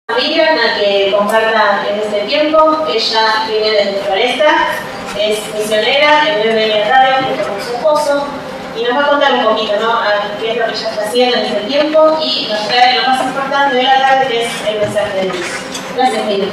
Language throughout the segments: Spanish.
Miriam, a que comparta en este tiempo. Ella viene desde Floresta, es misionera en BBN Radio junto con su esposo y nos va a contar un poquito, ¿no?, qué es lo que ella está haciendo en este tiempo y nos trae lo más importante de la tarde, que es el mensaje de Dios. Gracias, Miriam.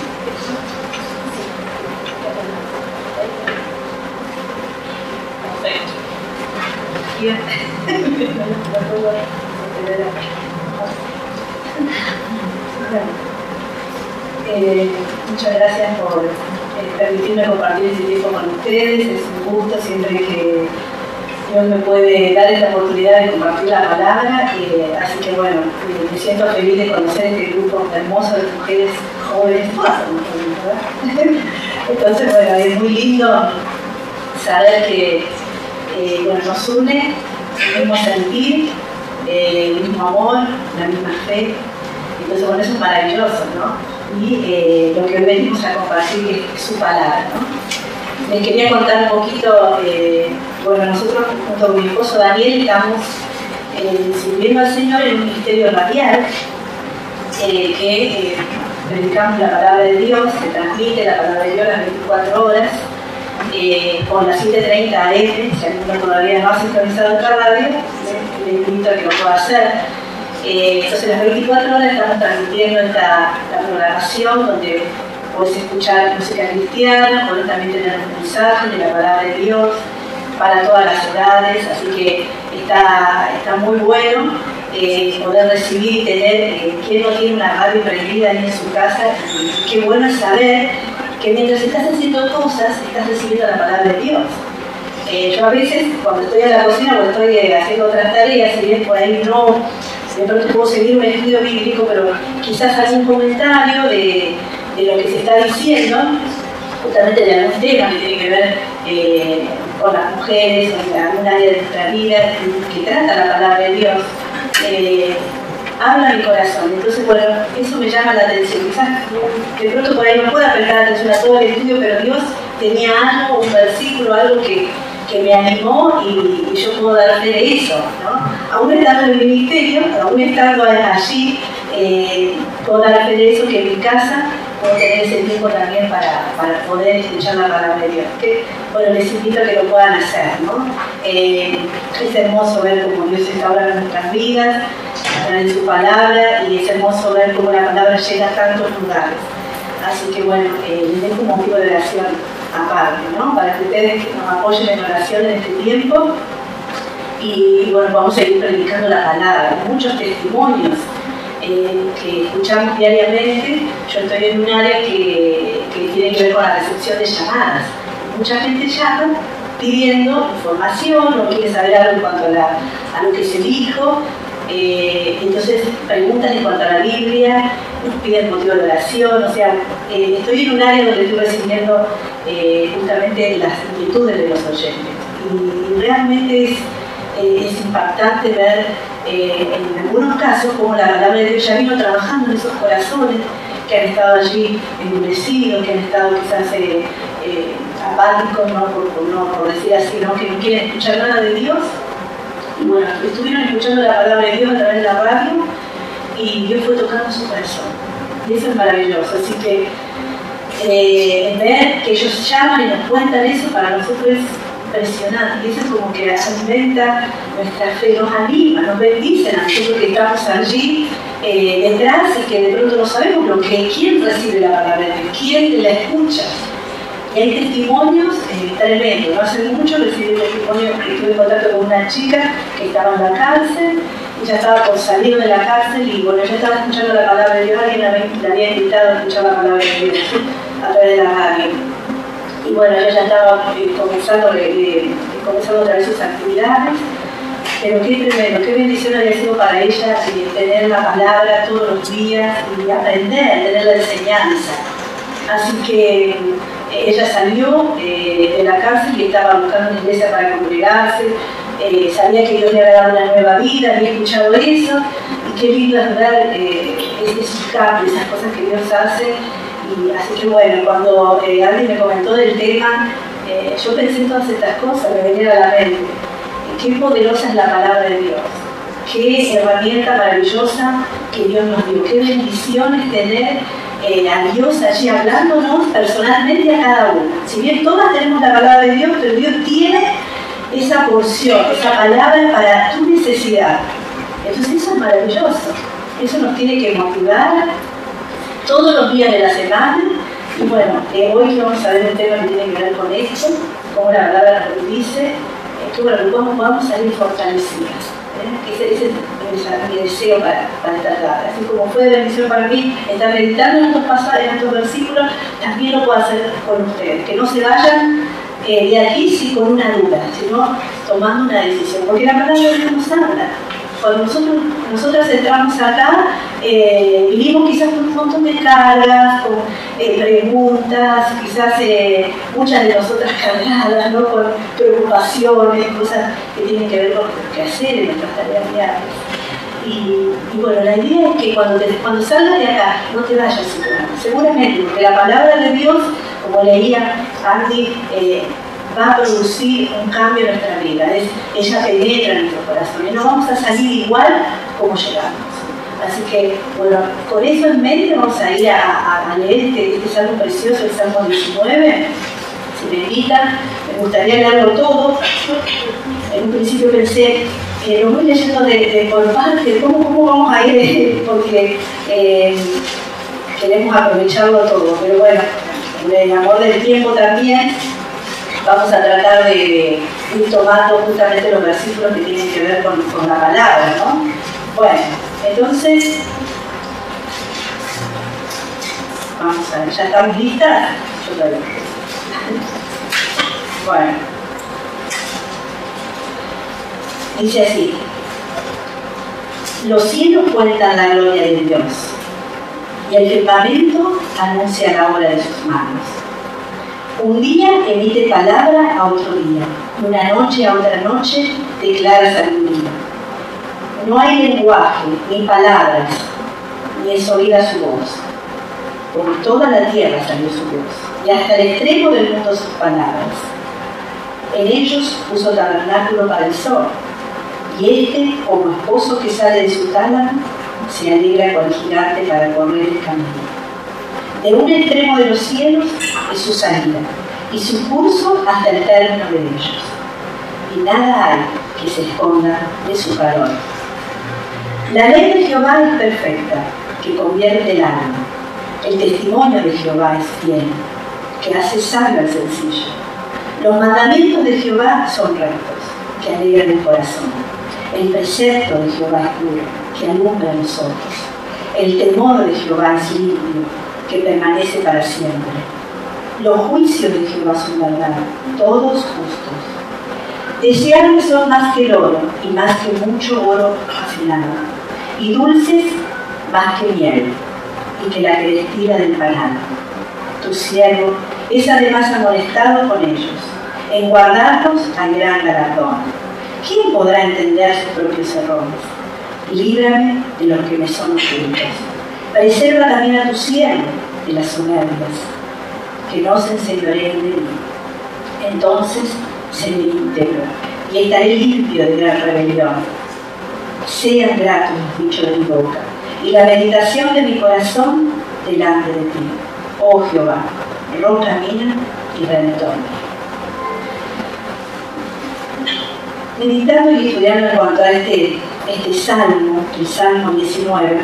Muchas gracias por permitirme compartir este tiempo con ustedes. Es un gusto siempre que Dios me puede dar esta oportunidad de compartir la palabra. Así que bueno, me siento feliz de conocer este grupo hermoso de mujeres jóvenes, todas son jóvenes, ¿verdad? Entonces bueno, es muy lindo saber que bueno, nos une el mismo sentir, el mismo amor, la misma fe. Entonces bueno, eso es maravilloso, ¿no? Y lo que hoy venimos a compartir es su palabra, ¿no? Les quería contar un poquito, bueno, nosotros junto con mi esposo Daniel estamos sirviendo al Señor en un ministerio radial que predicamos la palabra de Dios, se transmite la palabra de Dios las 24 horas con las 7:30 AM. Si alguno todavía no ha sintonizado esta radio, le invito a que lo pueda hacer. Entonces las 24 horas estamos transmitiendo la programación donde puedes escuchar música cristiana, puedes también tener un mensaje de la palabra de Dios para todas las edades, así que está muy bueno poder recibir y tener, quien no tiene una radio prendida ahí en su casa, y qué bueno es saber que mientras estás haciendo cosas, estás recibiendo la palabra de Dios. Yo a veces, cuando estoy en la cocina o estoy haciendo otras tareas, si bien por ahí no, de pronto puedo seguir un estudio bíblico, pero quizás algún comentario de lo que se está diciendo, justamente de algún tema que tiene que ver con las mujeres, o en algún área de nuestra vida, que trata la palabra de Dios, habla mi corazón. Entonces, bueno, eso me llama la atención. Quizás de pronto por ahí no pueda prestar atención a todo el estudio, pero Dios tenía algo, un versículo, algo que me animó y yo puedo dar fe de eso, ¿no? Aún estando en el ministerio, aún estando allí, puedo dar fe de eso, que en mi casa puedo tener ese tiempo también para poder escuchar la palabra de Dios. Que, bueno, les invito a que lo puedan hacer, ¿no? Es hermoso ver cómo Dios está hablando en nuestras vidas, a través de su palabra, y es hermoso ver cómo la palabra llega a tantos lugares. Así que bueno, les dejo un motivo de oración aparte, ¿no? Para que ustedes nos apoyen en oración en este tiempo. Y bueno, vamos a ir predicando la palabra, muchos testimonios que escuchamos diariamente. Yo estoy en un área que tiene que ver con la recepción de llamadas. Mucha gente llama pidiendo información o quiere saber algo en cuanto a lo que se dijo. Entonces preguntan en cuanto a la Biblia, nos piden motivo de oración. O sea, estoy en un área donde estoy recibiendo justamente las inquietudes de los oyentes. Y realmente es impactante ver en algunos casos cómo la palabra de Dios ya vino trabajando en esos corazones que han estado allí endurecidos, que han estado quizás apáticos, no por decir así, ¿no?, que no quieren escuchar nada de Dios. Y bueno, estuvieron escuchando la palabra de Dios a través de la radio y Dios fue tocando su corazón. Y eso es maravilloso. Así que ver que ellos llaman y nos cuentan eso, para nosotros es impresionante. Y eso es como que alimenta nuestra fe, nos anima, nos bendice a nosotros que estamos allí detrás y que de pronto no sabemos quién recibe la palabra de Dios, quién la escucha. Y hay testimonios tremendos. No hace mucho recibí un testimonio que estuve en contacto con una chica que estaba en la cárcel, ella estaba por salir de la cárcel y bueno, ella estaba escuchando la palabra de Dios, alguien la había invitado a escuchar la palabra de Dios a través de la radio. Y bueno, ella ya estaba comenzando otra vez sus actividades, pero qué tremendo, qué bendición había sido para ella tener la palabra todos los días y aprender, tener la enseñanza. Así que ella salió de la cárcel y estaba buscando una iglesia para congregarse, sabía que Dios le había dado una nueva vida, había escuchado eso, y qué lindo es ver esos cambios, esas cosas que Dios hace. Y así que bueno, cuando alguien me comentó del tema, yo pensé en todas estas cosas, me venían a la mente. Qué poderosa es la palabra de Dios. qué herramienta maravillosa que Dios nos dio, qué bendición es tener a Dios allí hablándonos personalmente a cada uno. Si bien todas tenemos la palabra de Dios, pero Dios tiene esa porción, esa palabra para tu necesidad. Entonces eso es maravilloso, eso nos tiene que motivar todos los días de la semana. Y bueno, hoy vamos a ver un tema que tiene que ver con esto, como la palabra nos dice, que bueno, cómo podamos salir fortalecidas. Ese es mi deseo para esta tarde. Así como fue de bendición para mí estar meditando en estos pasajes, en estos versículos, también lo puedo hacer con ustedes. Que no se vayan de aquí sí con una duda, sino tomando una decisión. Porque la palabra de Dios nos habla. Cuando nosotras entramos acá, vivimos quizás con un montón de cargas, con preguntas, quizás muchas de nosotras cargadas, ¿no? Con preocupaciones, cosas que tienen que ver con lo que hacer en nuestras tareas diarias. Y bueno, la idea es que cuando salgas de acá, no te vayas seguramente, porque la palabra de Dios, como leía Andy, va a producir un cambio en nuestra vida. Ella penetra en nuestro corazón y no vamos a salir igual como llegamos. Así que, bueno, con eso en mente vamos a ir a leer este salmo precioso, el Salmo 19. Si me invitan, me gustaría leerlo todo. En un principio pensé, lo voy leyendo de por parte, ¿cómo vamos a ir? Porque queremos aprovecharlo todo. Pero bueno, en el amor del tiempo también, vamos a tratar de ir tomando justamente los versículos que tienen que ver con la palabra, ¿no? Bueno, entonces, vamos a ver, ¿ya estamos listas? Yo todavía. Bueno, dice así: los cielos cuentan la gloria de Dios, y el firmamento anuncia la obra de sus manos. Un día emite palabra a otro día, una noche a otra noche declara sabiduría. No hay lenguaje, ni palabras, ni es oída su voz. Por toda la tierra salió su voz, y hasta el extremo del mundo sus palabras. En ellos puso tabernáculo para el sol, y como esposo que sale de su tálamo, se alegra cual gigante para correr el camino. De un extremo de los cielos es su salida, y su curso hasta el término de ellos. Y nada hay que se esconda de su calor. La ley de Jehová es perfecta, que convierte el alma. El testimonio de Jehová es fiel, que hace sabio al sencillo. Los mandamientos de Jehová son rectos, que alegran el corazón. El precepto de Jehová es puro, que alumbra los ojos. El temor de Jehová es limpio, que permanece para siempre. Los juicios de Jehová son verdad, todos justos. Deseables son más que el oro, y más que mucho oro afinado, y dulces más que miel, y que la que destila del panal. Tu siervo es además amonestado con ellos. En guardarlos hay gran galardón. ¿Quién podrá entender sus propios errores? Líbrame de los que me son ocultos. Preserva también a tu siervo de las soberbias, que no se enseñoreen de mí. Entonces seré íntegro y estaré limpio de gran rebelión. Sean gratos los dichos de mi boca y la meditación de mi corazón delante de ti, oh Jehová, roca mía y redentor mío. Meditando y estudiando en cuanto a este salmo, el Salmo 19,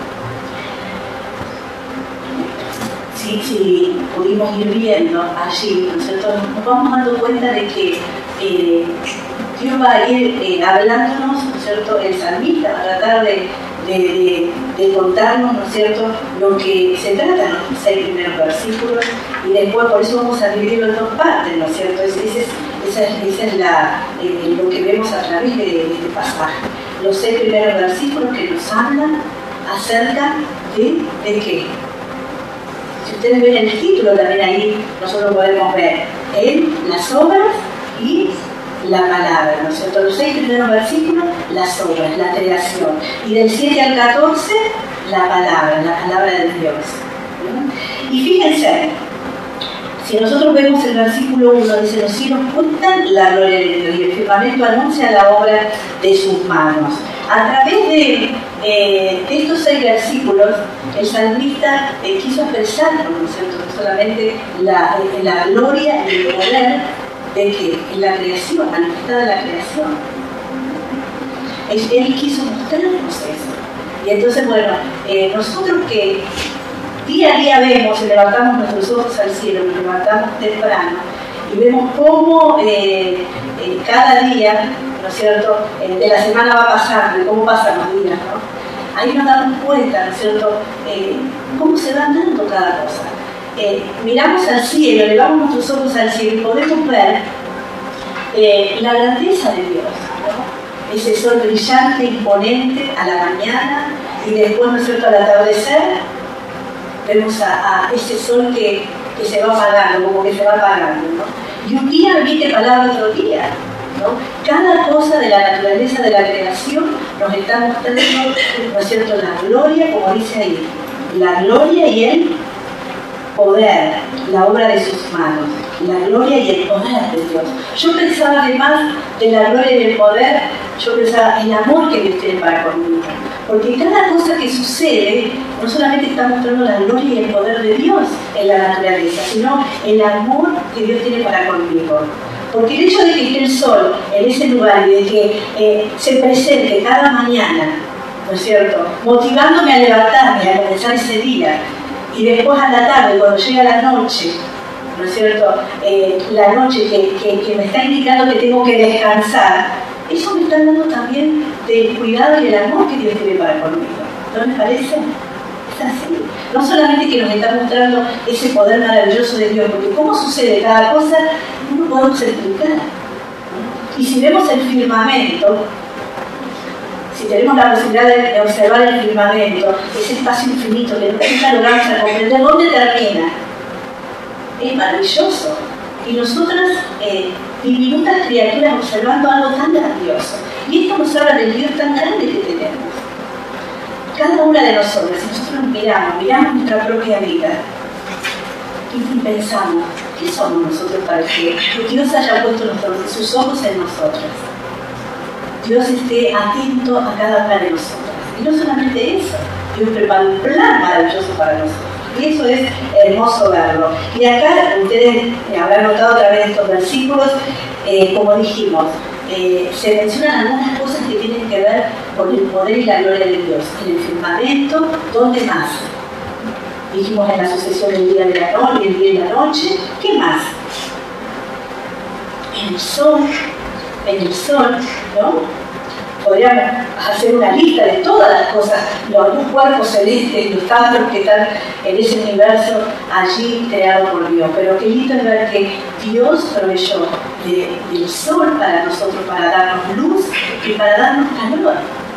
si pudimos ir viendo allí, ¿no es cierto?, nos vamos dando cuenta de que Dios va a ir hablándonos, ¿no es cierto?, el salmista va a tratar de contarnos, ¿no es cierto?, lo que se trata en los 6 primeros versículos, y después por eso vamos a dividirlo en 2 partes, ¿no es cierto? Esa es lo que vemos a través de este pasaje. Los 6 primeros versículos que nos hablan acerca de qué. Si ustedes ven el título también ahí, nosotros podemos ver las obras y la palabra, ¿no es cierto? Los 6 primeros versículos, las obras, la creación. Y del 7 al 14, la palabra de Dios. ¿Sí? Y fíjense, si nosotros vemos el versículo 1, dice: los cielos cuentan la gloria de Dios y el firmamento anuncia la obra de sus manos. a través de estos 6 versículos, el salmista quiso expresarnos, ¿no es cierto?, no solamente la gloria y el poder de que en la creación, manifestada en la creación. Él quiso mostrarnos eso. Y entonces, bueno, nosotros que día a día vemos y levantamos nuestros ojos al cielo, nos levantamos temprano y vemos cómo cada día, ¿no es cierto?, de la semana va pasando y cómo pasan los días, ¿no? Ahí nos damos cuenta, ¿no es cierto?, cómo se van dando cada cosa. Miramos al cielo, elevamos nuestros ojos al cielo y podemos ver la grandeza de Dios, ¿no? Ese sol brillante, imponente a la mañana y después, ¿no es cierto?, al atardecer vemos a ese sol que se va apagando, como que se va apagando, ¿no? Y un día emite palabra otro día, ¿no? Cada cosa de la naturaleza de la creación nos está mostrando, ¿no es cierto?, la gloria, como dice ahí, la gloria y el poder, la obra de sus manos, la gloria y el poder de Dios. Yo pensaba, además de la gloria y el poder, yo pensaba en el amor que Dios tiene para conmigo. Porque cada cosa que sucede no solamente está mostrando la gloria y el poder de Dios en la naturaleza, sino el amor que Dios tiene para conmigo. Porque el hecho de que esté el sol en ese lugar y de que se presente cada mañana, ¿no es cierto?, motivándome a levantarme, a comenzar ese día, y después a la tarde, cuando llega la noche, ¿no es cierto?, la noche que me está indicando que tengo que descansar, eso me está dando también del cuidado y el amor que Dios tiene para conmigo. ¿No les parece? Es así. No solamente que nos está mostrando ese poder maravilloso de Dios, porque cómo sucede cada cosa, no lo podemos explicar. Y si vemos el firmamento, si tenemos la posibilidad de observar el firmamento, ese espacio infinito que nunca logramos a comprender dónde termina, es maravilloso. Y nosotras, diminutas criaturas, observando algo tan grandioso. Y esto nos habla del Dios tan grande que tenemos. Cada una de nosotras, si nosotros miramos nuestra propia vida y pensamos, ¿qué somos nosotros para que Dios haya puesto sus ojos en nosotras? Dios esté atento a cada una de nosotras. Y no solamente eso, Dios prepara un plan maravilloso para nosotros. Y eso es hermoso verlo. Y acá ustedes habrán notado a través de estos versículos, como dijimos, se mencionan algunas cosas que tienen que ver con el poder y la gloria de Dios. En el firmamento, ¿dónde más? Dijimos en la sucesión del día y la noche, el día y la noche. ¿Qué más? En el sol, ¿no? Podríamos hacer una lista de todas las cosas, los cuerpos celestes, los astros que están en ese universo allí creado por Dios. Pero qué lindo es ver que Dios proveyó del sol para nosotros, para darnos luz y para darnos calor.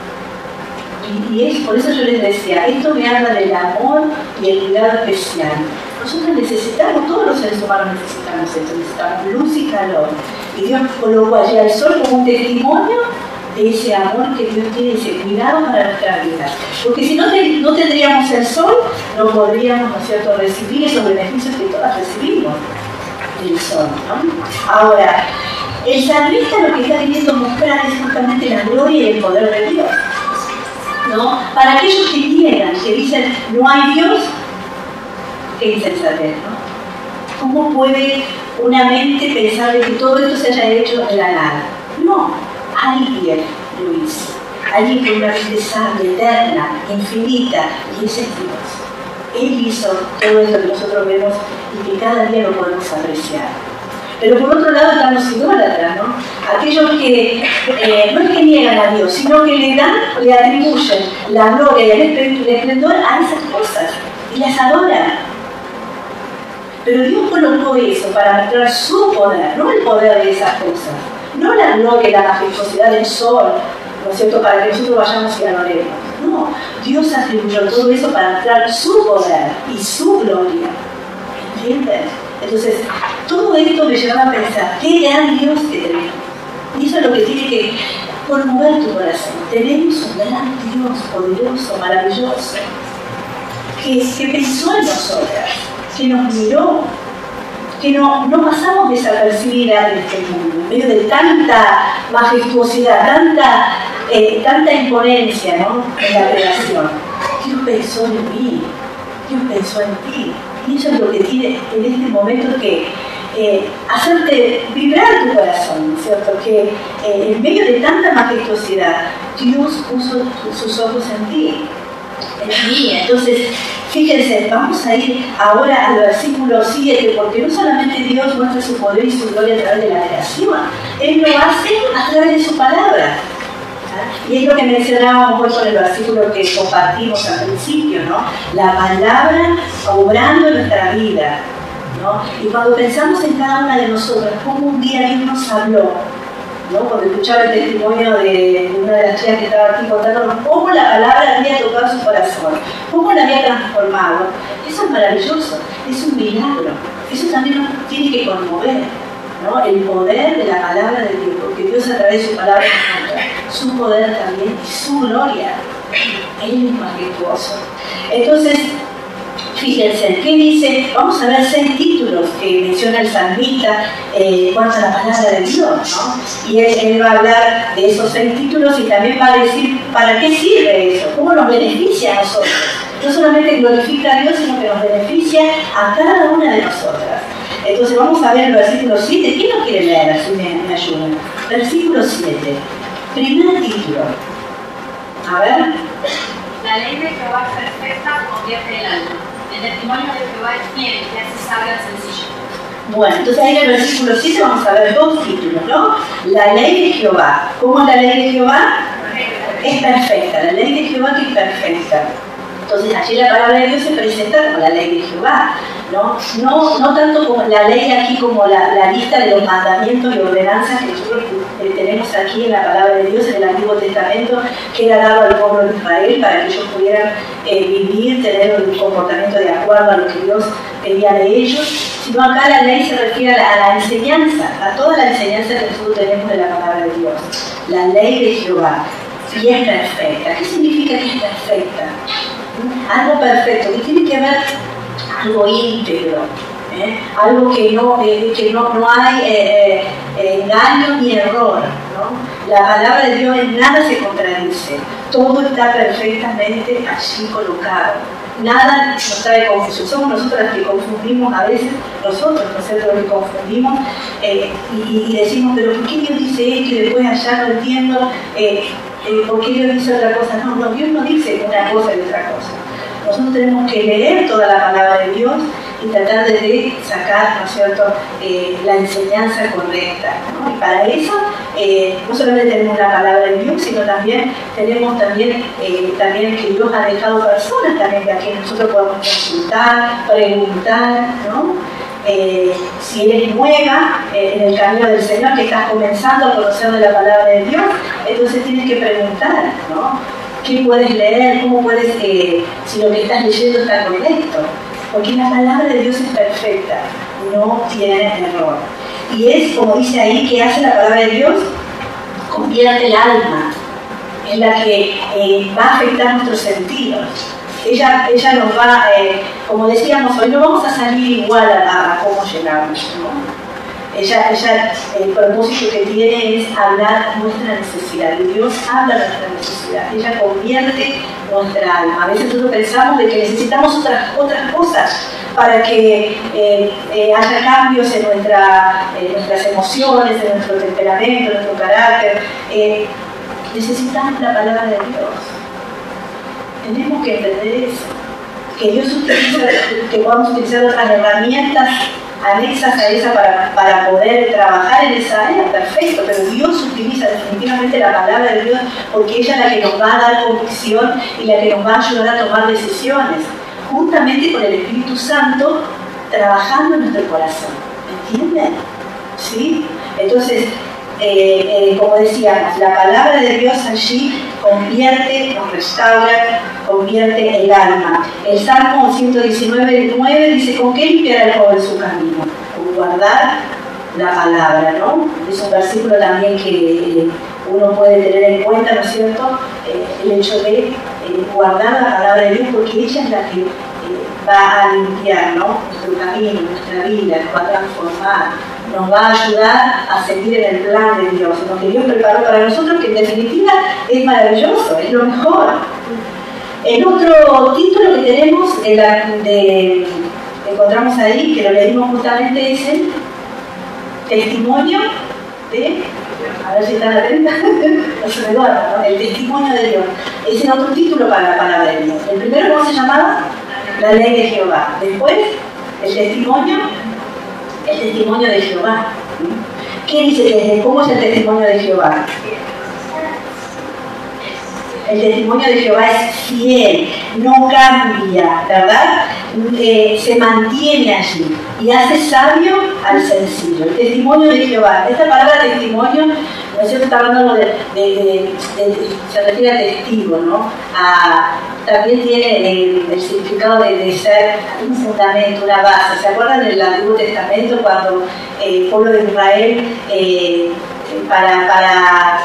Y es por eso yo les decía, esto me habla del amor y el cuidado especial. Nosotros necesitamos, todos los seres humanos necesitamos esto, necesitamos luz y calor. Y Dios colocó allí al sol como un testimonio de ese amor que Dios tiene, ese cuidado para nuestra vida. Porque si no tendríamos el sol, no podríamos, ¿no es cierto?, recibir esos beneficios que todas recibimos del sol, ¿no? Ahora, el salmista lo que está queriendo mostrar es justamente la gloria y el poder de Dios, ¿no? Para aquellos que niegan, que dicen, no hay Dios, ¿qué dice el salmista, no? ¿Cómo puede una mente pensar de que todo esto se haya hecho de la nada? No. Alguien lo hizo, alguien con una mente sabia, eterna, infinita, y ese es Dios. Él hizo todo esto que nosotros vemos y que cada día lo podemos apreciar. Pero por otro lado están los idólatras, ¿no? Aquellos que no es que niegan a Dios, sino que le atribuyen la gloria y el esplendor a esas cosas y las adoran. Pero Dios colocó eso para mostrar su poder, no el poder de esas cosas. No la gloria y la majestuosidad del sol, ¿no es cierto?, para que nosotros vayamos y adoremos. No, Dios atribuyó todo eso para mostrar su poder y su gloria. ¿Entienden? Entonces, todo esto me llevaba a pensar, qué gran Dios que tenemos. Y eso es lo que tiene que conmover tu corazón. Tenemos un gran Dios poderoso, maravilloso, que pensó en nosotras, que nos miró, que no pasamos desapercibida en este mundo, en medio de tanta majestuosidad, tanta tanta imponencia, ¿no?, en la creación. Dios pensó en mí, Dios pensó en ti. Y eso es lo que tiene en este momento que hacerte vibrar tu corazón, ¿cierto? Que en medio de tanta majestuosidad, Dios puso sus ojos en ti, en mí. Entonces, fíjense, vamos a ir ahora al versículo 7, porque no solamente Dios muestra su poder y su gloria a través de la creación, Él lo hace a través de su palabra. Y es lo que mencionábamos hoy con el versículo que compartimos al principio, ¿no? La palabra obrando en nuestra vida, ¿no? Y cuando pensamos en cada una de nosotras, cómo un día Dios nos habló, ¿no? Cuando escuchaba el testimonio de una de las chicas que estaba aquí contándonos cómo la palabra había tocado su corazón, cómo la había transformado, eso es maravilloso, es un milagro. Eso también nos tiene que conmover, ¿no? El poder de la palabra de Dios, porque Dios a través de su palabra nos muestra su poder también y su gloria. Él es majestuoso. Entonces, fíjense, ¿qué dice? Vamos a ver 6 títulos que menciona el salmista cuanto a la palabra de Dios, ¿no? Y él va a hablar de esos 6 títulos y también va a decir para qué sirve eso, cómo nos beneficia a nosotros. No solamente glorifica a Dios, sino que nos beneficia a cada una de nosotras. Entonces vamos a ver el versículo 7. ¿Quién lo quiere leer? Así me ayuda. Versículo 7. Primer título. A ver. La ley de Jehová es perfecta, convierte el alma. El testimonio de Jehová es fiel, que hace sabio al sencillo. Bueno, entonces ahí en el versículo 7 vamos a ver 2 títulos, ¿no? La ley de Jehová. ¿Cómo es la ley de Jehová? Es perfecta. La ley de Jehová que es perfecta. Entonces allí la palabra de Dios se presenta como la ley de Jehová, no tanto como la ley aquí como la lista de los mandamientos y ordenanzas que nosotros tenemos aquí en la palabra de Dios en el Antiguo Testamento, que era dado al pueblo de Israel para que ellos pudieran vivir, tener un comportamiento de acuerdo a lo que Dios pedía de ellos, sino acá la ley se refiere a la enseñanza, a toda la enseñanza que nosotros tenemos de la palabra de Dios. La ley de Jehová, y es perfecta. ¿Qué significa que es perfecta? Algo perfecto, que tiene que ver algo íntegro, algo que no hay engaño ni error, ¿no? La palabra de Dios en nada se contradice, todo está perfectamente allí colocado, nada nos trae confusión. Somos nosotros los que confundimos a veces, nosotros los que confundimos y decimos, pero ¿por qué Dios dice esto y después allá no entiendo? ¿Por qué Dios dice otra cosa? No, Dios no dice una cosa y otra cosa. Nosotros tenemos que leer toda la palabra de Dios y tratar de sacar, ¿no es cierto?, la enseñanza correcta, ¿no? Y para eso, no solamente tenemos la palabra de Dios, sino también tenemos también que Dios ha dejado personas también de a quienes nosotros podemos consultar, preguntar, ¿no? Si eres nueva en el camino del Señor, que estás comenzando a conocer de la palabra de Dios, entonces tienes que preguntar, ¿no? ¿Qué puedes leer? ¿Cómo puedes, si lo que estás leyendo está correcto? Porque la palabra de Dios es perfecta, no tiene error. Y es, como dice ahí, que hace la palabra de Dios, convierte el alma, es la que va a afectar nuestros sentidos. Ella nos va, como decíamos hoy, no vamos a salir igual a cómo llegamos, ¿no? Ella, el propósito que tiene es hablar nuestra necesidad, y Dios habla nuestra necesidad. Ella convierte nuestra alma. A veces nosotros pensamos de que necesitamos otras cosas para que haya cambios en nuestras emociones, en nuestro temperamento, en nuestro carácter. Necesitamos la palabra de Dios. Tenemos que entender eso, que Dios utiliza, que podamos utilizar otras herramientas anexas a esa para poder trabajar en esa área, perfecto, pero Dios utiliza definitivamente la palabra de Dios porque ella es la que nos va a dar convicción y la que nos va a ayudar a tomar decisiones, juntamente con el Espíritu Santo trabajando en nuestro corazón, ¿entienden? ¿Sí? Entonces, como decíamos, la palabra de Dios allí convierte, nos restaura, convierte el alma. El Salmo 119:9 dice: ¿con qué limpiará el joven su camino? Con guardar la palabra, ¿no? Es un versículo también que uno puede tener en cuenta, ¿no es cierto? El hecho de guardar la palabra de Dios, porque ella es la que va a limpiar, ¿no?, nuestro camino, nuestra vida, nos va a transformar, nos va a ayudar a seguir en el plan de Dios, lo que Dios preparó para nosotros, que en definitiva es maravilloso, es lo mejor. El otro título que tenemos, que encontramos ahí, que lo leímos justamente, es el testimonio de, a ver si están atentas, ¿no? El testimonio de Dios. Ese es otro título para la palabra de Dios. El primero, ¿cómo se llamaba? La ley de Jehová. Después, el testimonio de Jehová. ¿Qué dice? ¿Cómo es el testimonio de Jehová? El testimonio de Jehová es fiel, no cambia, ¿verdad? Se mantiene allí y hace sabio al sencillo. El testimonio de Jehová. Esta palabra testimonio, ¿no es cierto?, está hablando se refiere a testigo, ¿no? También tiene el significado de ser un fundamento, una base. ¿Se acuerdan del Antiguo Testamento cuando el pueblo de Israel, para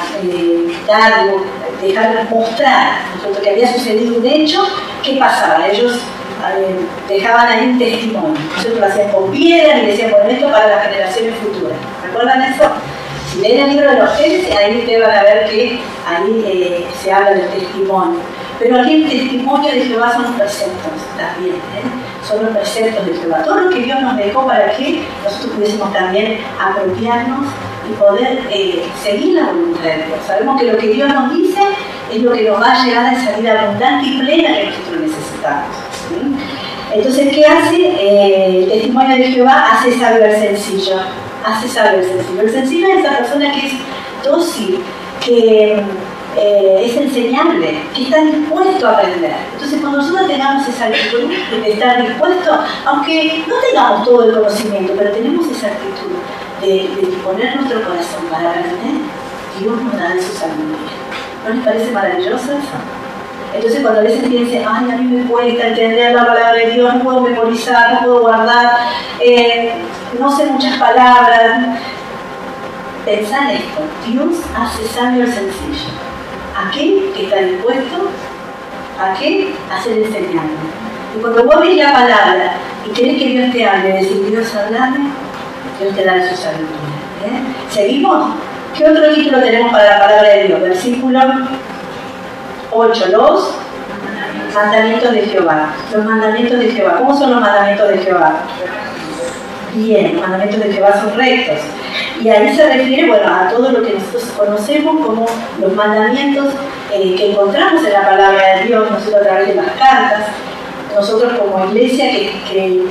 dejar mostrar que había sucedido un hecho, ¿qué pasaba? Ellos dejaban ahí un testimonio. Nosotros lo hacían con piedras y decían, bueno, esto para las generaciones futuras. ¿Recuerdan eso? Si leen el libro de los Génesis, ahí ustedes van a ver que ahí se habla del testimonio. Pero aquí el testimonio de Jehová son los preceptos también, son los preceptos de Jehová. Todo lo que Dios nos dejó para que nosotros pudiésemos también apropiarnos y poder seguir la voluntad de Dios. Sabemos que lo que Dios nos dice es lo que nos va a llegar a esa vida abundante y plena que nosotros necesitamos. ¿Sí? Entonces, ¿qué hace? El testimonio de Jehová hace sabio al sencillo. Hace sabio al sencillo. El sencillo es esa persona que es dócil, que es enseñable, que está dispuesto a aprender. Entonces, cuando nosotros tengamos esa actitud de estar dispuesto, aunque no tengamos todo el conocimiento, pero tenemos esa actitud de disponer nuestro corazón para aprender, Dios nos da de su sabiduría. ¿No les parece maravilloso eso? Entonces, cuando a veces piensen, ay, a mí me cuesta entender la palabra de Dios, no puedo memorizar, no puedo guardar, no sé muchas palabras, pensá en esto: Dios hace sabio al sencillo. Aquel que está dispuesto a qué? A ser enseñado. Y cuando vos ves la palabra y querés que Dios te hable, decir, Dios, hablame, Dios te da su sabiduría. ¿Seguimos? ¿Qué otro título tenemos para la palabra de Dios? Versículo 8, los mandamientos de Jehová. Los mandamientos de Jehová. ¿Cómo son los mandamientos de Jehová? Bien, los mandamientos de Jehová son rectos. Y ahí se refiere, bueno, a todo lo que nosotros conocemos como los mandamientos que encontramos en la palabra de Dios, nosotros a través de las cartas. Nosotros como iglesia que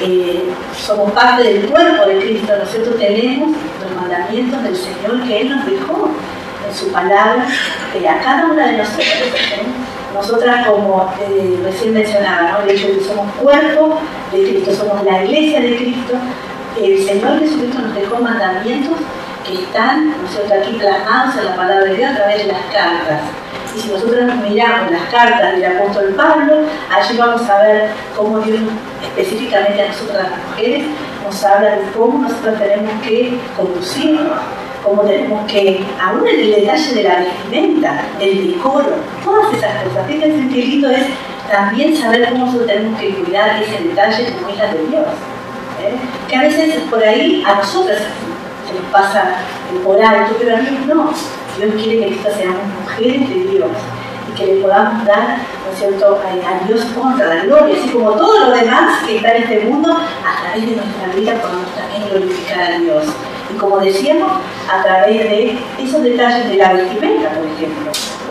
somos parte del cuerpo de Cristo, nosotros tenemos los mandamientos del Señor que Él nos dejó en su palabra, a cada una de nosotros. Nosotras, como recién mencionaba, ¿no?, el hecho de que somos cuerpo de Cristo, somos la iglesia de Cristo. El Señor Jesucristo nos dejó mandamientos que están, ¿no es cierto?, aquí plasmados en la palabra de Dios a través de las cartas. Y si nosotros miramos las cartas del apóstol Pablo, allí vamos a ver cómo Dios, específicamente a nosotras las mujeres, nos habla de cómo nosotros tenemos que conducirnos, cómo tenemos que, aún en el detalle de la vestimenta, del decoro, todas esas cosas. Fíjense qué lindo es también saber cómo nosotros tenemos que cuidar ese detalle como hijas de Dios. Que a veces por ahí a nosotras se nos pasa por alto, pero a mí no. Dios quiere que nosotras seamos mujeres de Dios y que le podamos dar, ¿no es cierto?, a Dios honra, la gloria, así como todo lo demás que está en este mundo, a través de nuestra vida podamos también glorificar a Dios. Y como decíamos, a través de esos detalles de la vestimenta, por ejemplo,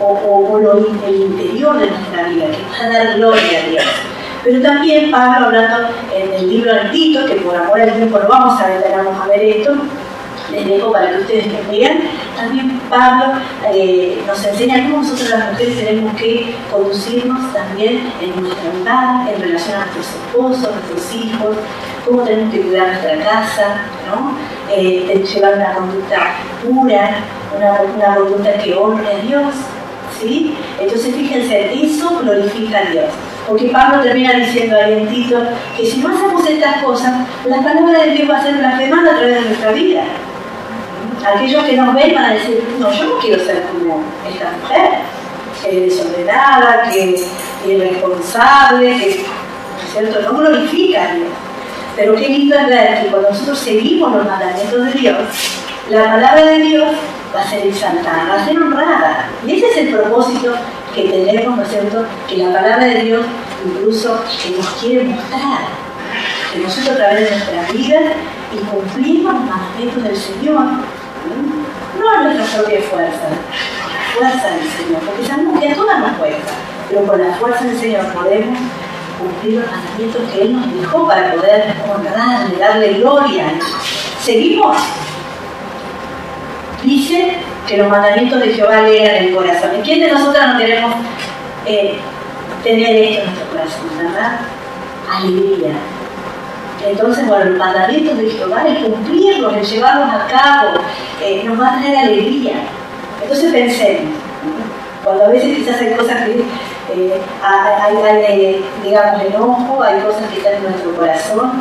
o el interior de nuestra vida, que va a dar gloria a Dios. Pero también Pablo, hablando en el libro de Tito, que por amor al tiempo no vamos a detenernos a ver esto, les dejo para que ustedes me vean. También Pablo nos enseña cómo nosotros las mujeres tenemos que conducirnos también en nuestra vida, en relación a nuestros esposos, nuestros hijos, cómo tenemos que cuidar nuestra casa, ¿no? Llevar una conducta pura, una conducta que honre a Dios, ¿sí? Entonces fíjense, eso glorifica a Dios. Porque Pablo termina diciendo ahí en Tito que si no hacemos estas cosas, la palabra de Dios va a ser blasfemada a través de nuestra vida. Aquellos que nos ven van a decir, no, yo no quiero ser como esta mujer, que es desordenada, que es irresponsable, que ¿cierto? No glorifica a Dios. Pero qué lindo es ver que cuando nosotros seguimos los mandamientos de Dios, la palabra de Dios va a ser exaltada, va a ser honrada. Y ese es el propósito que tenemos, ¿no es cierto? Que la palabra de Dios incluso que nos quiere mostrar, que nosotros a través de nuestras vidas y cumplimos los mandamientos del Señor, no a nuestra propia fuerza del Señor, porque sabemos que a todas nos cuesta, pero con la fuerza del Señor podemos cumplir los mandamientos que Él nos dejó para poder honrarle, darle gloria. ¿Seguimos? Dice que los mandamientos de Jehová alegran el corazón. ¿Y quién de nosotras no queremos tener esto en nuestro corazón, verdad? Alegría. Entonces, bueno, los mandamientos de Jehová, el cumplirlos, el llevarlos a cabo, nos va a traer alegría. Entonces pensemos, cuando a veces quizás hay cosas que hay digamos, enojo, hay cosas que están en nuestro corazón,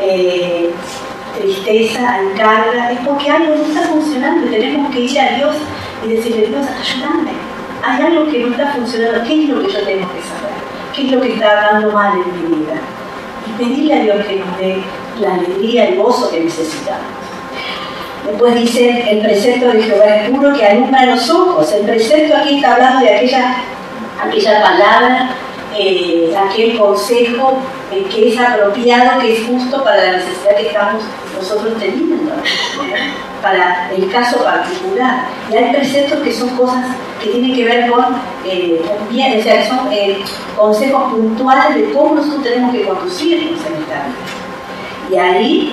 tristeza, carga, es porque algo no está funcionando y tenemos que ir a Dios y decirle: Dios, ayúdame, hay algo que no está funcionando, ¿qué es lo que yo tengo que saber? ¿Qué es lo que está dando mal en mi vida? Y pedirle a Dios que nos dé la alegría, el gozo que necesitamos. Después dice: el precepto de Jehová es puro, que alumbra los ojos. El precepto aquí está hablando de aquella palabra, aquel consejo que es apropiado, que es justo para la necesidad que estamos nosotros teniendo, para el caso particular. Y hay preceptos que son cosas que tienen que ver con bien, o sea, que son consejos puntuales de cómo nosotros tenemos que conducirnos en esta vida. Y ahí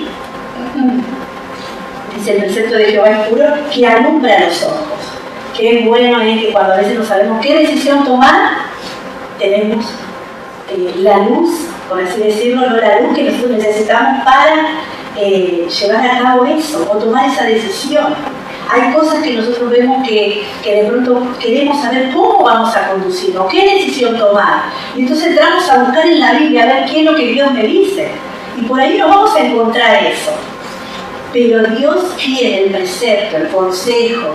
dice: el precepto de Jehová es puro, que alumbra los ojos. Qué bueno es que cuando a veces no sabemos qué decisión tomar, tenemos la luz, por así decirlo, no la luz que nosotros necesitamos para llevar a cabo eso o tomar esa decisión. Hay cosas que nosotros vemos que de pronto queremos saber cómo vamos a conducirnos, qué decisión tomar. Y entonces entramos a buscar en la Biblia a ver qué es lo que Dios me dice. Y por ahí nos vamos a encontrar eso. Pero Dios quiere el precepto, el consejo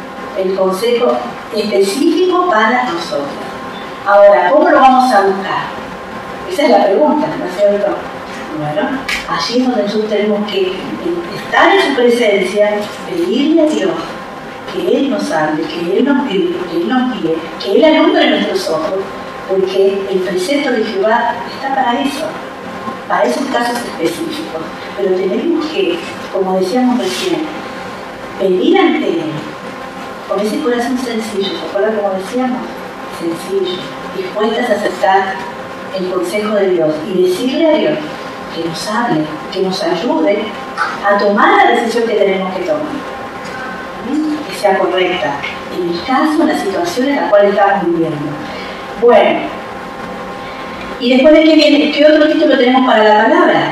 específico para nosotros. Ahora, ¿cómo lo vamos a buscar? Esa es la pregunta, ¿no es cierto? Bueno, allí es donde nosotros tenemos que estar en su presencia, pedirle a Dios que Él nos hable, que Él nos guíe, que Él alumbre nuestros ojos, porque el precepto de Jehová está para esos casos específicos. Pero tenemos que, como decíamos recién, pedir ante Él, con ese corazón sencillo, ¿se acuerdan como decíamos? Sencillo, dispuestas a aceptar el consejo de Dios y decirle a Dios que nos hable, que nos ayude a tomar la decisión que tenemos que tomar, que sea correcta en el caso, en la situación en la cual estamos viviendo. Bueno, y después de qué viene, ¿qué otro título tenemos para la palabra?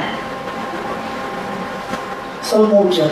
Son muchos.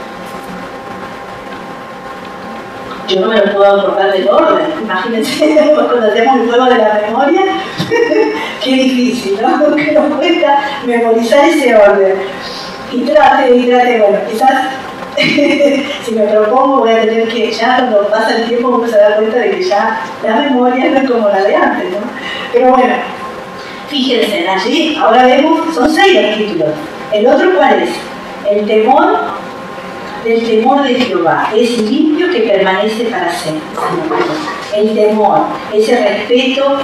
Yo no me lo puedo acordar del orden. Imagínense, cuando hacemos el juego de la memoria, qué difícil, ¿no? Que nos cuesta memorizar ese orden. Y trate, bueno, quizás si me propongo voy a tener que, ya cuando pasa el tiempo uno se da cuenta de que ya la memoria no es como la de antes, ¿no? Pero bueno, fíjense, allí ahora vemos, son 6 los títulos. ¿El otro cuál es? El temor de Jehová, es limpio que permanece para siempre. El temor, ese respeto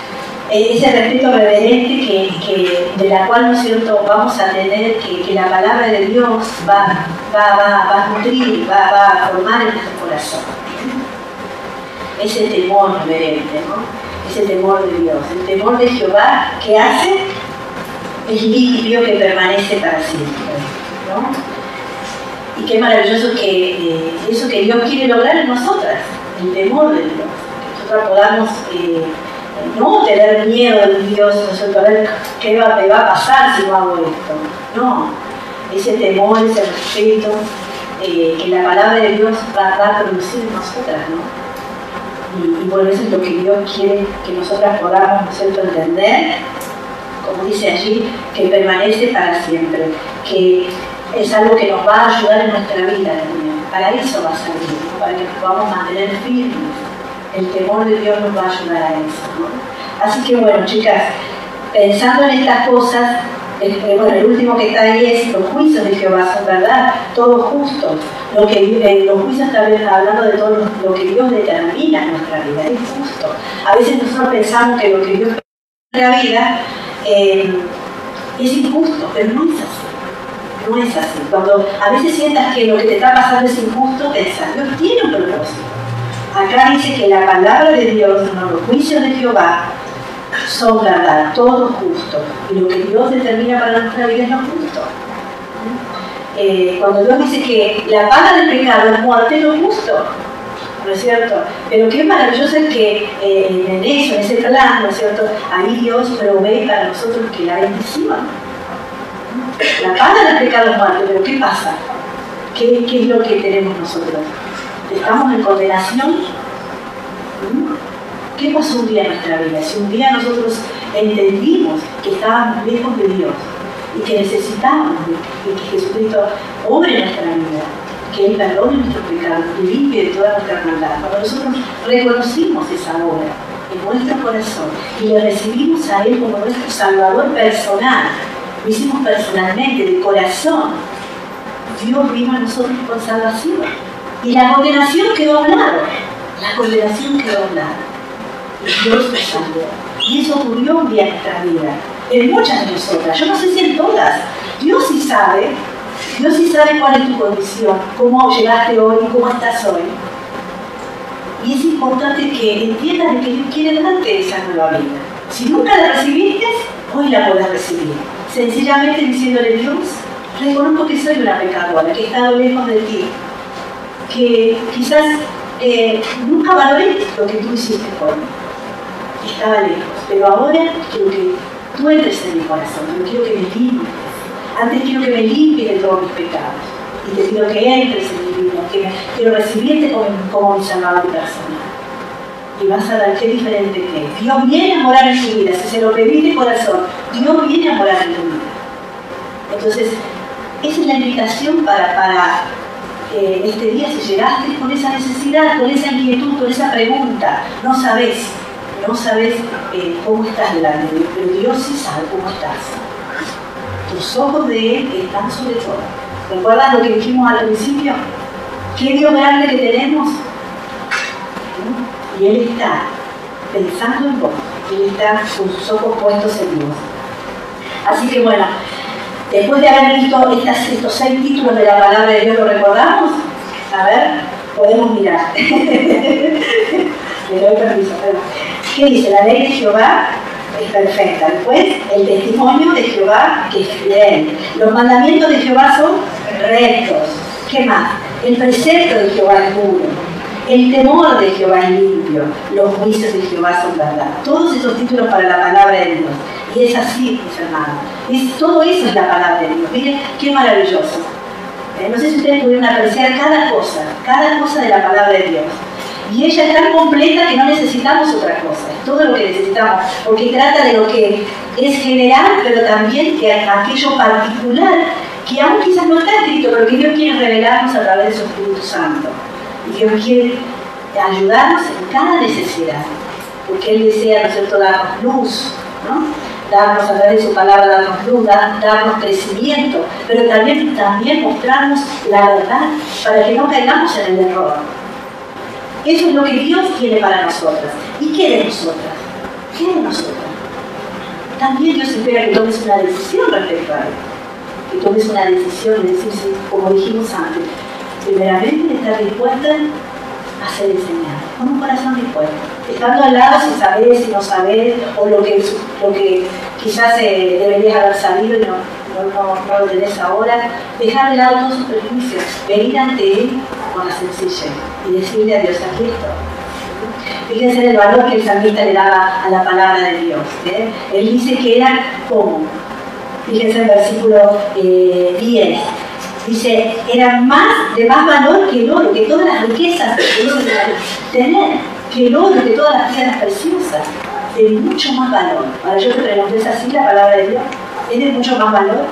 reverente de la cual, ¿no es cierto?, vamos a tener que la palabra de Dios va a nutrir, va a formar en nuestro corazón. Ese temor reverente, ¿no? Ese temor de Dios, el temor de Jehová, ¿qué hace? Es limpio que permanece para siempre, ¿no? Y qué maravilloso que eso que Dios quiere lograr en nosotras, el temor de Dios, que nosotras podamos no tener miedo de Dios, ¿no es cierto?, a ver qué me va a pasar si no hago esto. No, ese temor, ese respeto que la palabra de Dios va a producir en nosotras, ¿no? Y bueno, eso es lo que Dios quiere que nosotras podamos, ¿no es cierto?, entender, como dice allí, que permanece para siempre, que es algo que nos va a ayudar en nuestra vida también. Para eso va a servir, ¿no? Para que nos podamos mantener firmes. El temor de Dios nos va a ayudar a eso, ¿no? Así que bueno, chicas, pensando en estas cosas, bueno, el último que está ahí es los juicios de Jehová son verdad, todos justos. Los juicios están hablando de todo lo que Dios determina en nuestra vida, es justo. A veces nosotros pensamos que lo que Dios en la vida es injusto, pero no es así. No es así. Cuando a veces sientas que lo que te está pasando es injusto, pensás, Dios tiene un propósito. Acá dice que la palabra de Dios, no, los juicios de Jehová, son verdad, todo justo. Y lo que Dios determina para nuestra vida es lo justo. Cuando Dios dice que la paga del pecado es muerte, es lo justo. ¿No es cierto? Pero qué maravilloso es que en eso, en ese plan, ¿no es cierto? Ahí Dios provee para nosotros que la bendición. La paga del pecado es muerte, pero ¿qué pasa? ¿Qué es lo que tenemos nosotros? ¿Estamos en condenación? ¿Qué pasó un día en nuestra vida? Si un día nosotros entendimos que estábamos lejos de Dios y que necesitábamos que Jesucristo obre en nuestra vida, que Él perdone nuestros pecados y limpie de toda nuestra maldad. Cuando nosotros reconocimos esa obra en nuestro corazón y le recibimos a Él como nuestro Salvador personal, lo hicimos personalmente, de corazón, Dios vino a nosotros con salvación. Y la condenación quedó a un lado. La condenación quedó a un lado. Y Dios nos salvó. Y eso ocurrió un día en nuestra vida. En muchas de nosotras. Yo no sé si en todas. Dios sí sabe cuál es tu condición, cómo llegaste hoy, cómo estás hoy. Y es importante que entiendas que Dios quiere darte esa nueva vida. Si nunca la recibiste, hoy la podrás recibir. Sencillamente diciéndole: Dios, reconozco que soy una pecadora, que he estado lejos de ti, que quizás nunca valoré lo que tú hiciste por mí. Estaba lejos, pero ahora quiero que tú entres en mi corazón, yo quiero que me limpies. Antes quiero que me limpies de todos mis pecados. Y te pido que entres en mi vida, que quiero recibirte como mi Salvador personal. Y vas a ver qué diferente que es. Dios viene a morar en tu vida. Si se lo pedís de corazón, Dios viene a morar en tu vida. Entonces, esa es la invitación para este día. Si llegaste con esa necesidad, con esa inquietud, con esa pregunta, no sabes cómo estás delante de Dios, pero Dios sí sabe cómo estás. Tus ojos de Él están sobre todo. ¿Recuerdan lo que dijimos al principio? ¿Qué Dios grande que tenemos? Y Él está pensando en vos. Él está con sus ojos puestos en Dios. Así que bueno, después de haber visto estos 6 títulos de la palabra de Dios, ¿lo recordamos? A ver, podemos mirar. Le doy permiso. ¿Qué dice? La ley de Jehová es perfecta. Después, el testimonio de Jehová, que es fiel. Los mandamientos de Jehová son rectos. ¿Qué más? El precepto de Jehová es puro. El temor de Jehová es limpio. Los juicios de Jehová son verdad. Todos esos títulos para la palabra de Dios. Y es así, mis hermanos. Todo eso es la palabra de Dios. Miren qué maravilloso. No sé si ustedes pudieron apreciar cada cosa de la palabra de Dios. Y ella es tan completa que no necesitamos otra cosa. Es todo lo que necesitamos. Porque trata de lo que es general, pero también de aquello particular, que aún quizás no está escrito, pero que Dios quiere revelarnos a través de su Espíritu Santo. Y Dios quiere ayudarnos en cada necesidad. Porque Él desea, ¿no es cierto?, darnos luz, ¿no? Darnos a través de su palabra, darnos luz, darnos crecimiento, pero también mostrarnos la verdad para que no caigamos en el error. Eso es lo que Dios quiere para nosotras. ¿Y qué de nosotras? ¿Qué de nosotras? También Dios espera que tomes una decisión respecto a Él. Que tomes una decisión de decir, como dijimos antes, primeramente estar dispuesta a ser enseñada, con un corazón dispuesto. Estando al lado si sabés, si no sabés, o lo que quizás deberías haber sabido y no lo tenés ahora, dejar de lado todos sus prejuicios, venir ante Él con la sencillez y decirle a Dios: aquí estoy. Fíjense en el valor que el salmista le daba a la palabra de Dios. Él dice que era como, fíjense en el versículo 10, dice, era de más valor que el oro, que todas las riquezas que uno debe tener, que el oro, que todas las piedras preciosas, de mucho más valor. Ahora yo te pregunto, ¿es así la palabra de Dios? ¿Es de mucho más valor?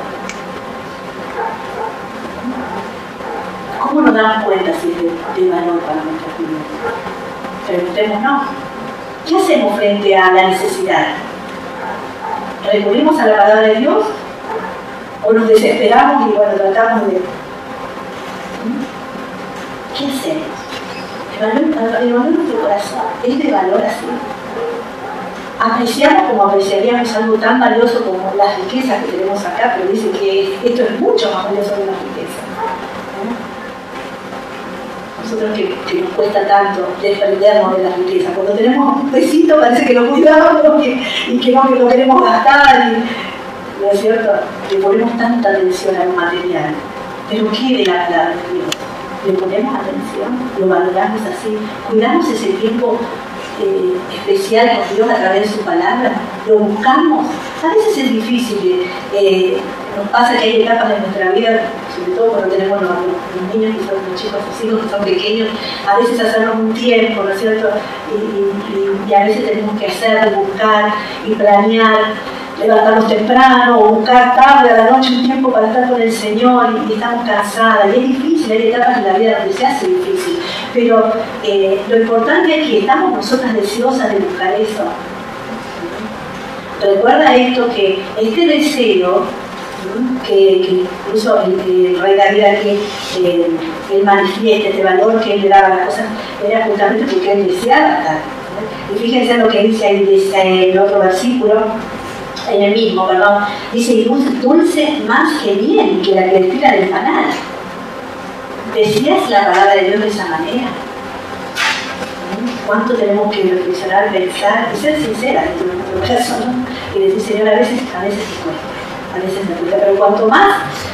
¿Cómo nos damos cuenta si es de valor para nuestra vida? Preguntémonos, ¿qué hacemos frente a la necesidad? ¿Recurrimos a la palabra de Dios? ¿O nos desesperamos y bueno, tratamos de... ¿Qué hacemos? El valor de nuestro corazón es de valor así. Apreciamos como apreciaríamos algo tan valioso como las riquezas que tenemos acá, pero dice que esto es mucho más valioso que las riquezas. Nosotros que nos cuesta tanto desprendernos de la riqueza. Cuando tenemos un pesito parece que lo cuidamos y que no que lo queremos gastar. ¿No es cierto? Le ponemos tanta atención a lo material. Pero ¿qué de la palabra de Dios? Le ponemos atención, lo valoramos así, cuidamos ese tiempo especial con Dios a través de su palabra, lo buscamos. A veces es difícil, nos pasa que hay etapas de nuestra vida, sobre todo cuando tenemos los niños que son los chicos, los hijos que son pequeños, a veces hacernos un tiempo, ¿no es cierto? Y a veces tenemos que hacer, buscar y planear, levantarnos temprano o buscar tarde a la noche un tiempo para estar con el Señor y estamos cansadas. Y es difícil, hay etapas en la vida donde se hace difícil. Pero lo importante es que estamos nosotras deseosas de buscar eso. Recuerda esto, que este deseo, que incluso el rey David aquí, él manifiesta este valor que él le daba a las cosas, era justamente porque él deseaba estar. Y fíjense en lo que dice ahí en el otro versículo, en el mismo, perdón, dice, dulce más que miel, que la que tira del panal. ¿Decías la palabra de Dios de esa manera? ¿Cuánto tenemos que reflexionar, pensar y ser sinceras en nuestro caso, ¿no? Y decir, Señor, a veces me cuesta, pero cuanto más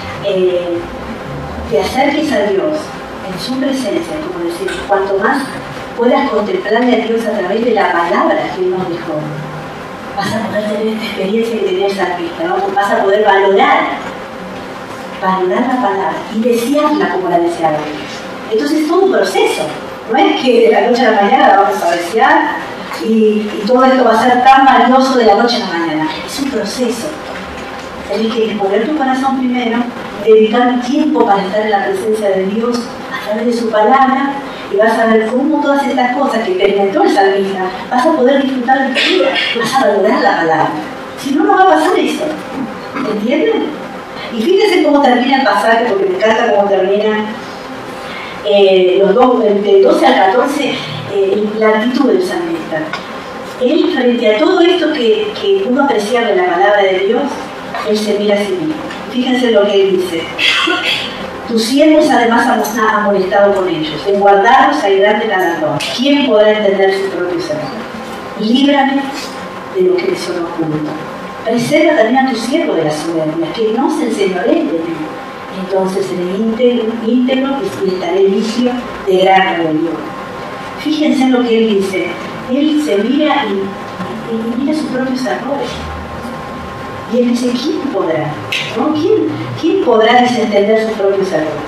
te acerques a Dios en su presencia, como decir, cuanto más puedas contemplarle a Dios a través de la palabra que Él nos dejó, vas a poder tener esta experiencia que tenía el salmista, ¿no? Vas a poder valorar la palabra y desearla como la deseaba Dios. Entonces es todo un proceso, no es que de la noche a la mañana la vamos a desear y todo esto va a ser tan valioso de la noche a la mañana. Es un proceso. Tienes que poner tu corazón primero, dedicar un tiempo para estar en la presencia de Dios a través de su palabra, y vas a ver cómo todas estas cosas que experimentó el salmista vas a poder disfrutar de tu vida, vas a valorar la palabra. Si no, no va a pasar eso. ¿Entienden? Y fíjense cómo termina el pasaje, porque me encanta cómo termina los dos, del 12 al 14, la actitud del salmista. Él, frente a todo esto que pudo apreciar de la palabra de Dios, él se mira a sí mismo. Fíjense lo que él dice. Tus siervos además han amonestado con ellos. En guardarlos hay grande galardón. ¿Quién podrá entender su propio ser? Líbrame de lo que les son oculto. Preserva también a tu siervo de la soberbia, que no se enseñoreen de mí. Entonces seré íntegro y estaré limpio de gran rebelión. Fíjense en lo que él dice. Él se mira y mira sus propios errores. Y él dice, ¿quién podrá? ¿No? ¿Quién podrá desentender sus propios errores?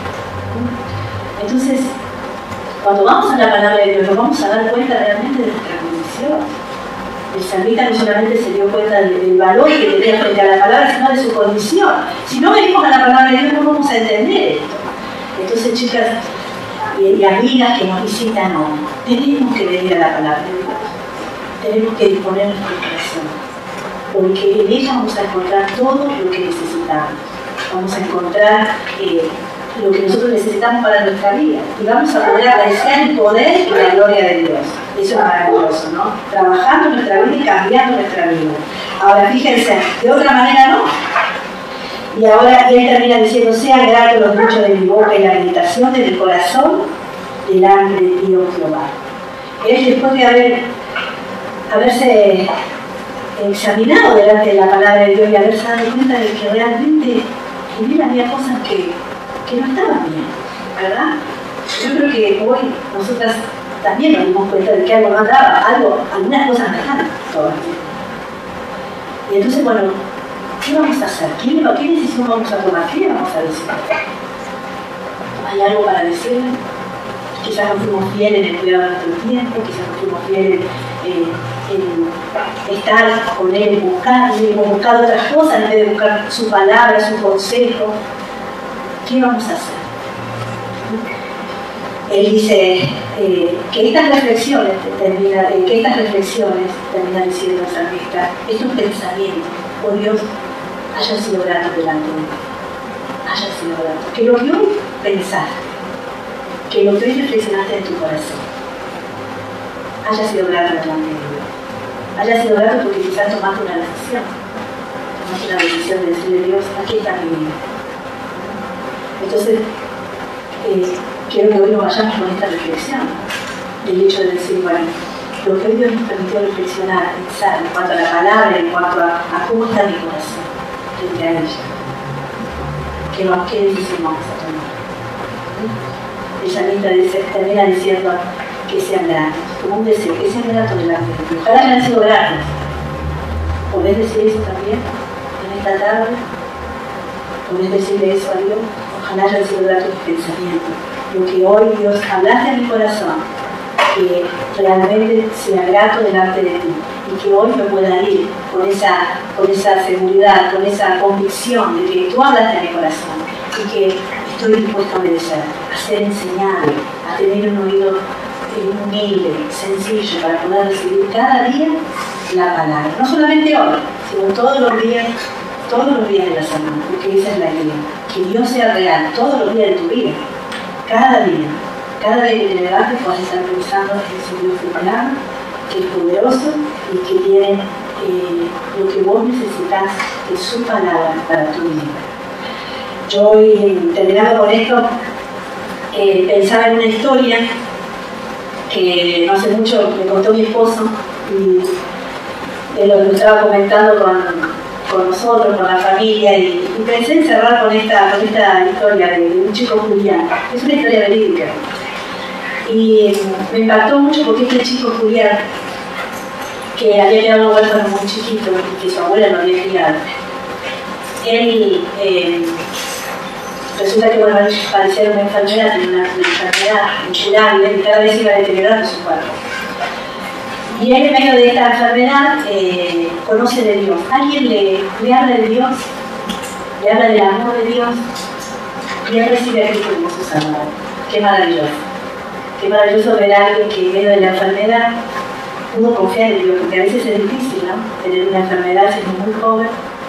Entonces, cuando vamos a la palabra de Dios, nos vamos a dar cuenta realmente de nuestra condición. El salmista no solamente se dio cuenta del valor que tenía frente a la palabra, sino de su condición. Si no venimos a la palabra de Dios, no vamos a entender esto. Entonces, chicas y amigas que nos visitan hoy, tenemos que venir a la palabra de Dios. Tenemos que disponer nuestro corazón, porque en ella vamos a encontrar todo lo que necesitamos. Vamos a encontrar lo que nosotros necesitamos para nuestra vida. Y vamos a poder apreciar el poder y la gloria de Dios. Eso es maravilloso, ¿no? Trabajando nuestra vida y cambiando nuestra vida. Ahora, fíjense, de otra manera no. Y ahora él termina diciendo, sean gratos los dichos de mi boca y la meditación de mi corazón delante de Dios Jehová. Él, después de haberse examinado delante de la palabra de Dios y haberse dado cuenta de que realmente en él había cosas que no estaban bien, ¿verdad? Yo creo que hoy nosotras también nos dimos cuenta de que algo no andaba, algunas cosas no están todas bien. Y entonces, bueno, ¿qué vamos a hacer? ¿Qué decisión vamos a tomar? ¿Qué le vamos a decir? ¿Hay algo para decirle? Quizás no fuimos fieles en el cuidado de nuestro tiempo, quizás no fuimos fieles en estar con él, buscarle, hemos buscado otras cosas en vez de buscar su palabra, su consejo. ¿Qué vamos a hacer? él dice que estas reflexiones, termina diciendo el salmista, estos pensamientos, oh Dios, hayan sido gratos delante de ti, hayan sido gratos. Que lo que hoy pensaste, que lo que hoy reflexionaste en tu corazón, haya sido grato delante de Dios. Haya sido grato porque quizás tomaste una decisión. Tomaste una decisión de decirle a Dios, aquí está mi vida. Entonces, quiero que hoy nos vayamos con esta reflexión. El hecho de decir, bueno, lo que hoy Dios nos permitió reflexionar, pensar en cuanto a la palabra, en cuanto a cómo está mi corazón frente a ella. ¿Qué decisión vamos a tomar? El salmista termina diciendo que sean gratos, como un deseo, que sean gratos delante de Dios. Ojalá hayan sido gratos. ¿Podés decir eso también en esta tarde? ¿Podés decirle eso a Dios? Ojalá hayan sido gratos tus pensamientos. Lo que hoy Dios hablaste en mi corazón, que realmente sea grato delante de ti. Y que hoy me pueda ir con esa seguridad, con esa convicción de que tú hablaste en mi corazón y que estoy dispuesto a obedecer, a ser enseñado, a tener un oído humilde, sencillo, para poder recibir cada día la palabra. No solamente hoy, sino todos los días de la semana, porque esa es la idea. Que Dios sea real todos los días de tu vida, cada día que te levantes puedas estar pensando en ese Dios de palabra, que es poderoso y que tiene lo que vos necesitas de su palabra para tu vida. Yo hoy, terminando con esto, pensaba en una historia que no hace mucho me contó mi esposo y él lo estaba comentando con nosotros, con la familia, y pensé en cerrar con esta historia de un chico Julián. Es una historia verídica. Y me impactó mucho porque este chico Julián, que había quedado huérfano muy chiquito y que su abuela lo había criado, él resulta que bueno, padecía una enfermedad, tenía una enfermedad incurable y cada vez iba deteriorando su cuerpo. Y él en medio de esta enfermedad conoce de Dios. Alguien le habla de Dios, le habla del amor de Dios y él recibe a Cristo como su Salvador. Qué maravilloso. Qué maravilloso ver a alguien que en medio de la enfermedad pudo confiar en Dios, porque a veces es difícil, ¿no? Tener una enfermedad siendo muy joven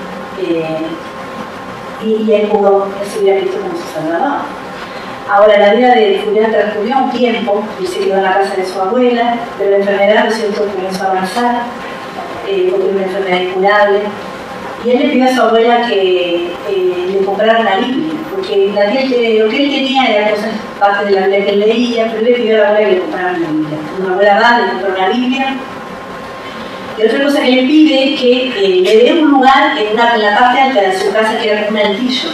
y él pudo recibir a Cristo como su Salvador. Ahora, la vida de Julián transcurrió un tiempo, y se quedó en la casa de su abuela, pero la enfermedad, ¿no es cierto?, comenzó a avanzar, porque era una enfermedad incurable, y él le pidió a su abuela que le comprara una Biblia, porque lo que él tenía era cosas, parte de la Biblia que él leía, pero él le pidió a la abuela que le comprara una Biblia. Una abuela va, le compró una Biblia, y otra cosa que le pide es que le dé un lugar en la parte alta de su casa, que era como un altillo.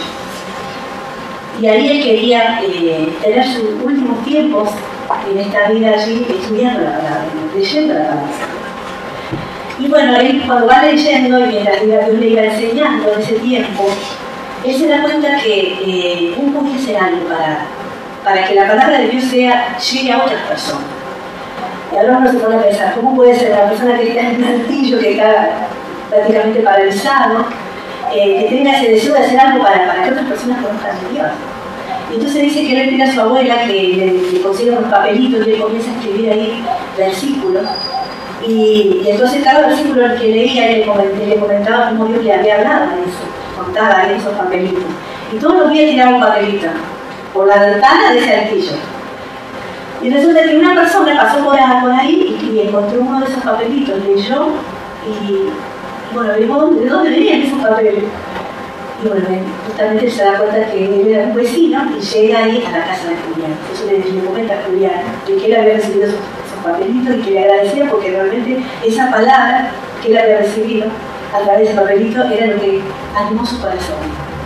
Y ahí él quería tener sus últimos tiempos en esta vida allí estudiando la palabra, leyendo la palabra. Y bueno, él cuando va leyendo y mientras Dios le iba enseñando en ese tiempo, él se da cuenta que uno puede hacer algo para que la palabra de Dios llegue a otras personas. Y ahora uno se pone a pensar, ¿cómo puede ser una persona que está en un altillo, que está prácticamente paralizado, que tenga ese deseo de hacer algo para que otras personas conozcan a Dios? Y entonces dice que él le pide a su abuela que le consiga unos papelitos y él comienza a escribir ahí versículos. Y entonces cada versículo que leía él le comentaba cómo Dios le había hablado de eso, contaba en esos papelitos. Y todos los días tiraba un papelito por la ventana de ese altillo. Y resulta que una persona pasó por ahí y encontró uno de esos papelitos, leyó y bueno, vimos de dónde venían esos papeles. Y bueno, justamente se da cuenta que él era un vecino y llega ahí a la casa de Julián. Entonces le comenta a Julián de que él había recibido esos papelitos y que le agradecía porque realmente esa palabra que él había recibido a través de ese papelito era lo que animó su corazón.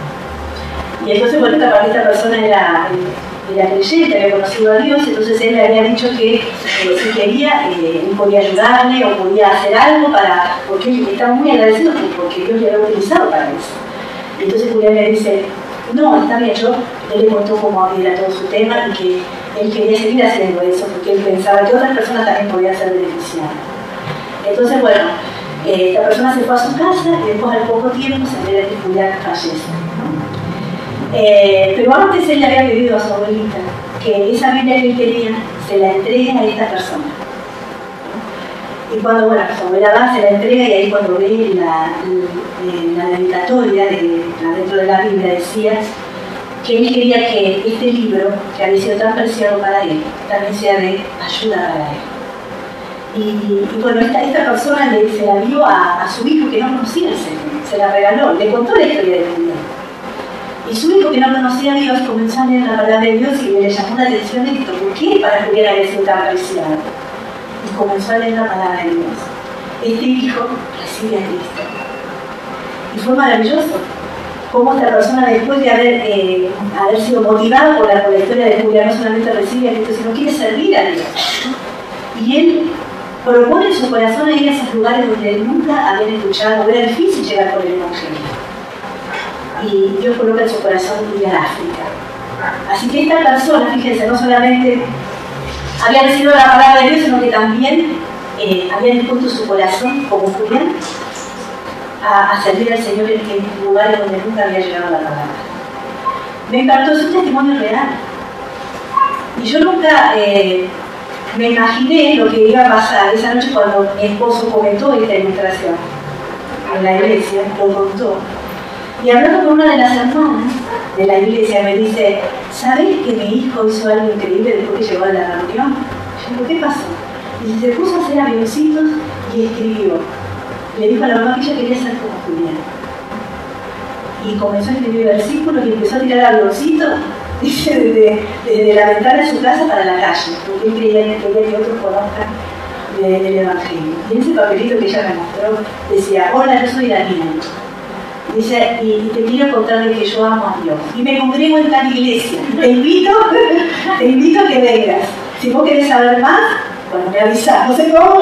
Y entonces, bueno, esta persona era creyente, había conocido a Dios, entonces él le había dicho que si quería, él podía ayudarle o podía hacer algo porque él estaba muy agradecido porque Dios le había utilizado para eso. Y entonces Julián le dice, no, está bien, él le contó cómo era todo su tema y que él quería seguir haciendo eso porque él pensaba que otras personas también podían ser beneficiadas. Entonces, bueno, esta persona se fue a su casa y después al poco tiempo se entera que Julián fallece. Pero antes él le había pedido a su abuelita que esa Biblia que él tenía se la entrega a esta persona. Y cuando, bueno, su abuela va, se la entrega, y ahí cuando ve la dedicatoria dentro de la Biblia decía que él quería que este libro, que había sido tan preciado para él, también sea de ayuda para él. Y bueno, esta persona se la dio a su hijo que no conocía al Señor, se la regaló, le contó la historia de Dios. Y su hijo que no conocía a Dios comenzó a leer la palabra de Dios y le llamó la atención esto. ¿Por qué para Julián había sido tan preciado? Y comenzó a leer la palabra de Dios. Este hijo recibe a Cristo. Y fue maravilloso cómo esta persona, después de haber sido motivado por la historia de Julián, no solamente recibe a Cristo, sino quiere servir a Dios. Y él propone en su corazón ir a esos lugares donde nunca habían escuchado, era difícil llegar por el Evangelio. Y Dios coloca en su corazón ir a África. Así que esta persona, fíjense, no solamente había recibido la palabra de Dios, sino que también había dispuesto su corazón, como Julián, a servir al Señor en lugares donde nunca había llegado la palabra. Me encantó, es un testimonio real. Y yo nunca me imaginé lo que iba a pasar esa noche cuando mi esposo comentó esta ilustración en la iglesia, lo contó. Y hablando con una de las hermanas de la iglesia, me dice, ¿sabes que mi hijo hizo algo increíble después que llegó a la reunión? Yo digo, ¿qué pasó? Dice, se puso a hacer avioncitos y escribió. Le dijo a la mamá que ella quería ser como Julián. Y comenzó a escribir versículos y empezó a tirar avioncitos, dice, desde la ventana de su casa para la calle, porque él quería que otros conozcan del Evangelio. Y en ese papelito que ella me mostró decía, hola, yo soy Daniel. Dice, y te quiero contarle que yo amo a Dios. Y me congrego en tal iglesia. Te invito a que vengas. Si vos querés saber más, bueno, me avisás, no sé cómo.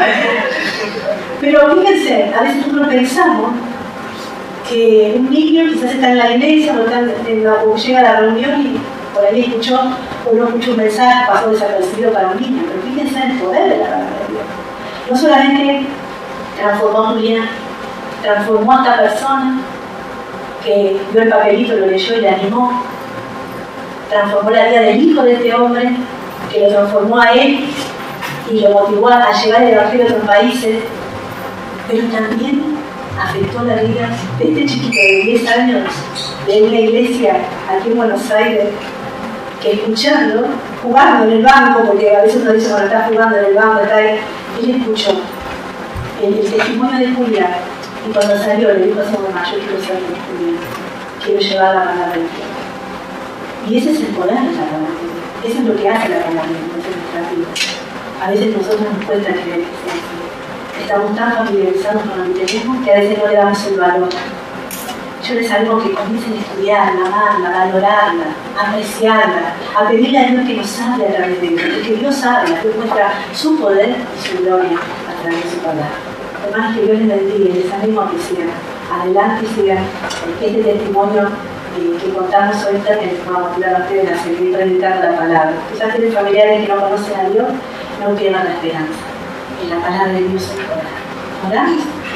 Pero fíjense, a veces nosotros pensamos que un niño quizás está en la iglesia o llega a la reunión y por ahí escuchó o no escuchó un mensaje, pasó desapercibido para un niño. Pero fíjense en el poder de la palabra de Dios. No solamente transformó a Julián, transformó a esta persona que vio el papelito, lo leyó y le animó. Transformó la vida del hijo de este hombre, que lo transformó a él y lo motivó a llevar el Evangelio a otros países. Pero también afectó la vida de este chiquito de 10 años de una iglesia aquí en Buenos Aires, que escuchando, jugando en el banco, porque a veces uno dice, bueno, está jugando en el banco, está ahí, él escuchó el testimonio de Julián. Y cuando salió le dijo a su mamá, yo quiero ser como Julián, quiero llevar la palabra de Dios. Y ese es el poder de la palabra de Dios. Eso es lo que hace la palabra de Dios en nuestra vida. A veces nosotros nos cuesta creer que sea así. Estamos tan familiarizados con lo que tenemos que a veces no le damos el valor. Yo les animo que comiencen a estudiarla, amarla, valorarla, apreciarla, a pedirle a Dios que nos hable a través de Dios, porque Dios habla, Dios muestra su poder y su gloria a través de su palabra. Hermanos, que Dios les bendiga y les animo a que sigan adelante y sigan este testimonio que contamos hoy, que les va a motivar a ustedes a seguir predicando la palabra. Quizás tienen familiares que no conocen a Dios, no pierdan la esperanza. En la palabra de Dios es poder. ¿Oramos?